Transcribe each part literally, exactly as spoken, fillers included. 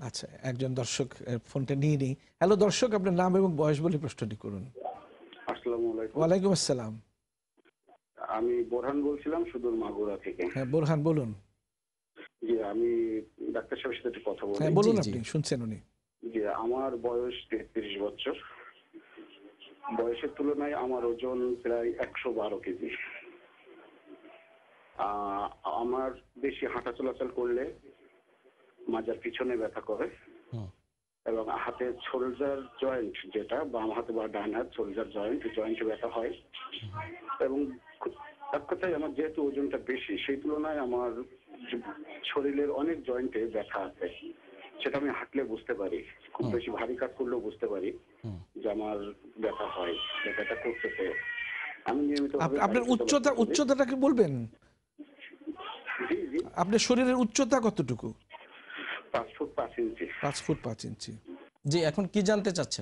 আচ্ছা, একজন দর্শক ফোনটা নিয়ে নিই। হ্যালো দর্শক, আপনার নাম এবং বয়স বলে প্রশ্নটি করুন। আসসালামু আলাইকুম। ওয়ালাইকুম আসসালাম। আমি বোরহান বলছিলাম সুদূর মাগুরা থেকে। হ্যাঁ বোরহান বলুন। জি, আমি ডাক্তার সাহেবের সাথে একটু কথা বলি। হ্যাঁ বলুন, আপনি শুনছেন উনি। জি, আমার বয়স তেত্রিশ বছর। বয়সের তুলনায় আমার ওজন প্রায় একশো বারো কেজি। আমার বেশি হাঁটা চলাচল করলে মাজার পিছনে ব্যথা করে এবং হাতের শোল্ডার জয়েন্ট, যেটা বাম হাতে বা ডান হাত শোল্ডার জয়েন্ট, জয়েন্টে ব্যথা হয়। এবং এক কথায় আমার যেহেতু ওজনটা বেশি, সেই তুলনায় আমার শরীরের অনেক জয়েন্টে ব্যথা আছে। সেটা আমি হাঁটলে বুঝতে পারি, খুব বেশি ভারী কাজ করলেও বুঝতে পারি যে আমার ব্যথা হয়, ব্যথাটা করতেছে। আমি নিয়মিত আপনার উচ্চতা উচ্চতাটাকে বলবেন? জি জি। আপনার শরীরের উচ্চতা কতটুকু? পাঁচ ফুট পাঁচ ইঞ্চি। পাঁচ ফুট পাঁচ ইঞ্চি। জি, এখন কি জানতে চাচ্ছেন?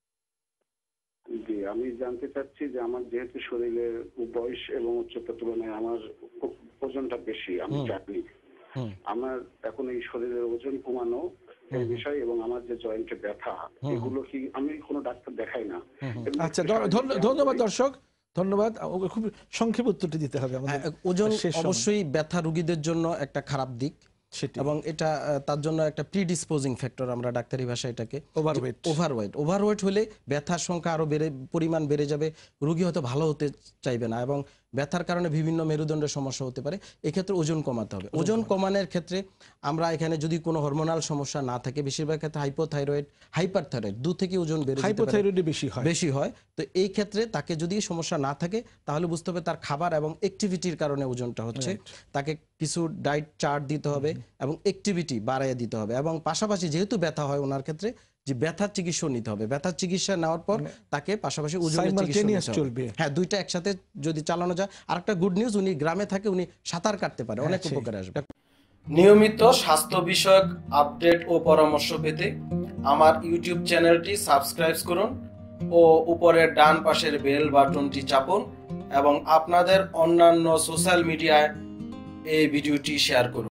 জি, আমি জানতে চাচ্ছি যে আমার যেহেতু শরীরের বয়স এবং উচ্চতার তুলনায় আমার ওজনটা বেশি, আমি চাকরি, আমার এখন এই শরীরের ওজন কমানো এই বিষয় এবং আমার যে জয়েন্টে ব্যথা, এগুলো কি আমি কোনো ডাক্তার দেখাই না। আচ্ছা, ধন্যবাদ দর্শক, ধন্যবাদ। খুব সংক্ষেপে উত্তরটি দিতে হবে আমাদের। ওজন অবশ্যই ব্যথা রোগীদের জন্য একটা খারাপ দিক, এবং এটা তার জন্য একটা প্রিডিসপোজিং ফ্যাক্টর, আমরা ডাক্তারি ভাষায় এটাকে ওভারওয়েট। ওভারওয়েট ওভারওয়েট হলে ব্যথার সংখ্যা আরো বেড়ে পরিমাণ বেড়ে যাবে, রোগী হয়তো ভালো হতে চাইবে না এবং ব্যথার কারণে বিভিন্ন মেরুদণ্ডের সমস্যা হতে পারে। এক্ষেত্রে ওজন কমাতে হবে। ওজন কমানোর ক্ষেত্রে আমরা এখানে যদি কোনো হরমোনাল সমস্যা না থাকে, বেশিরভাগ ক্ষেত্রে হাইপোথাইরয়েড, হাইপার থাইরয়েড, দু থেকে ওজন বেড়ে যেতে পারে, হাইপোথাইরয়েডই বেশি হয় বেশি হয়। তো এই ক্ষেত্রে তাকে যদি সমস্যা না থাকে, তাহলে বুঝতে হবে তার খাবার এবং অ্যাক্টিভিটির কারণে ওজনটা হচ্ছে। তাকে কিছু ডায়েট চার্ট দিতে হবে এবং অ্যাক্টিভিটি বাড়াইয়া দিতে হবে, এবং পাশাপাশি যেহেতু ব্যথা হয় ওনার ক্ষেত্রে যে ব্যথার চিকিৎসা নিতে হবে। ব্যথার চিকিৎসা নেওয়ার পর তাকে পাশাপাশি ওজনের চিকিৎসা চলবে। হ্যাঁ, দুইটা একসাথে যদি চালানো যায়। আর একটা গুড নিউজ, উনি গ্রামে থাকে, উনি সাঁতার কাটতে পারে, অনেক উপকারে আসবে। নিয়মিত স্বাস্থ্য বিষয়ক আপডেট ও পরামর্শ পেতে আমার ইউটিউব চ্যানেলটি সাবস্ক্রাইব করুন ও উপরের ডান পাশের বেল বাটনটি চাপুন, এবং আপনাদের অন্যান্য সোশ্যাল মিডিয়ায় এই ভিডিওটি শেয়ার করুন।